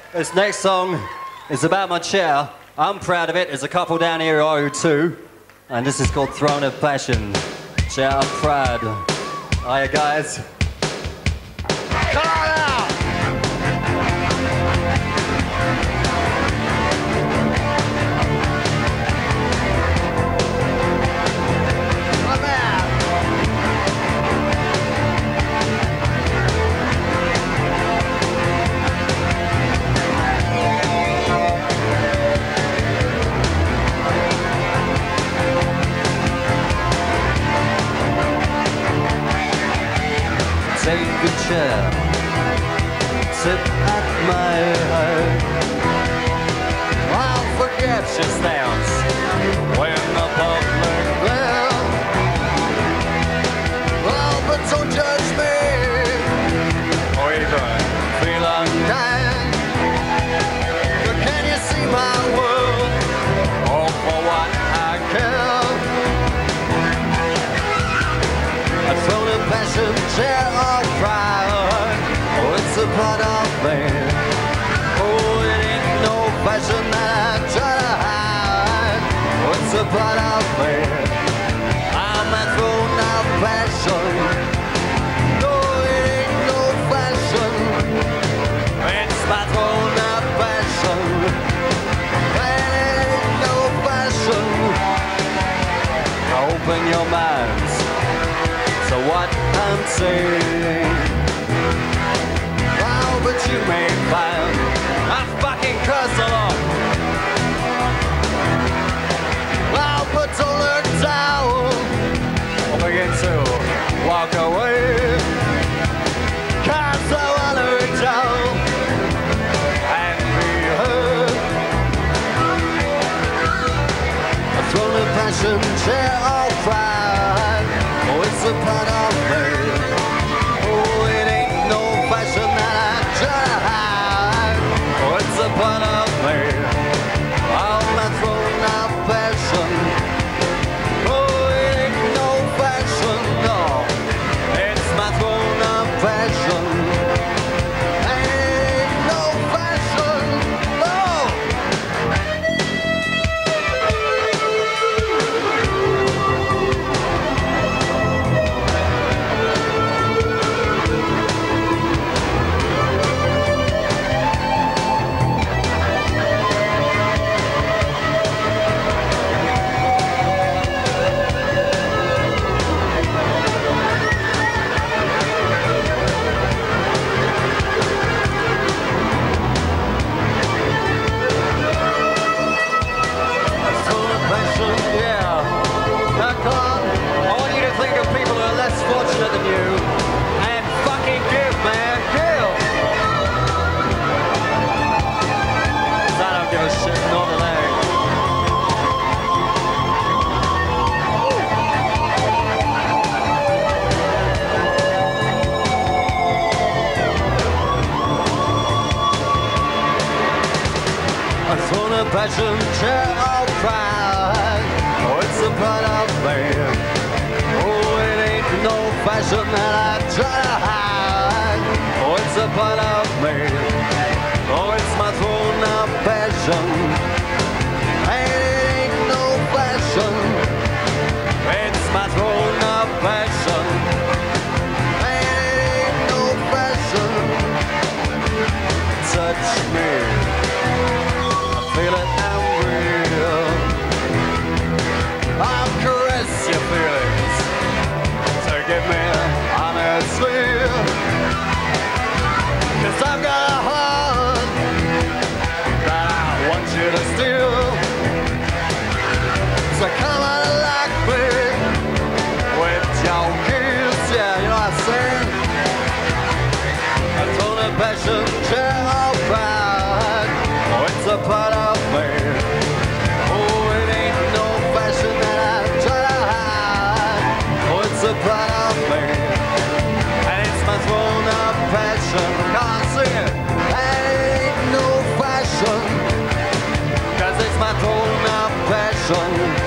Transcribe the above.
This next song is about my chair. I'm proud of it. There's a couple down here who are too. And this is called Throne of Passion. Chair of Pride. Hiya, guys. Come on out! Take a chair, sit at my heart. I'll forget your stance when the public will. Oh, but don't judge me, or even feel undone. But can you see my world, all for what I care? A throne of passion, chair of pride. Oh, it's a part of me. Oh, it ain't no passion that I try to hide. Oh, it's a part of me. I'm a throne of passion. No, it ain't no fashion. It's my throne of passion. It ain't no fashion. Open your minds to what I'm saying. Oh, but you may find I fucking curse a lot. Oh, but don't look down. I'll begin to walk away. 'Cause I wanna reach out and be heard. A throne of passion, chair of pride. Oh, it's a part of me. Oh, it ain't no fashion that I try to hide. Oh, it's a part of me. Oh, my throne of passion. Oh, it ain't no fashion, no. It's my throne of passion. It ain't no fashion, no. Fortunate than you, and fucking give, man, give. 'Cause I don't give a shit, nor do they. A throne of passion, chair of pride. Oh, it's a part of me. Oh, it ain't no fashion that I try to hide. Oh, it's a part of me. Oh, it's my throne of passion. It ain't no fashion. It's my throne of passion. It ain't no fashion. Touch me. I feel it, I'm real. I'll caress your feelings. Give me honestly, 'cause I've got a heart that I want you to steal. So come on and like me with your kiss, yeah, you know what I'm saying? A throne of passion, chair of pride. Oh, it's a part of me. Oh, it ain't no fashion that I try to hide. Oh, it's a part of me. And it's my throne of passion. Can't sing it. Ain't no fashion. 'Cause it's my throne of passion.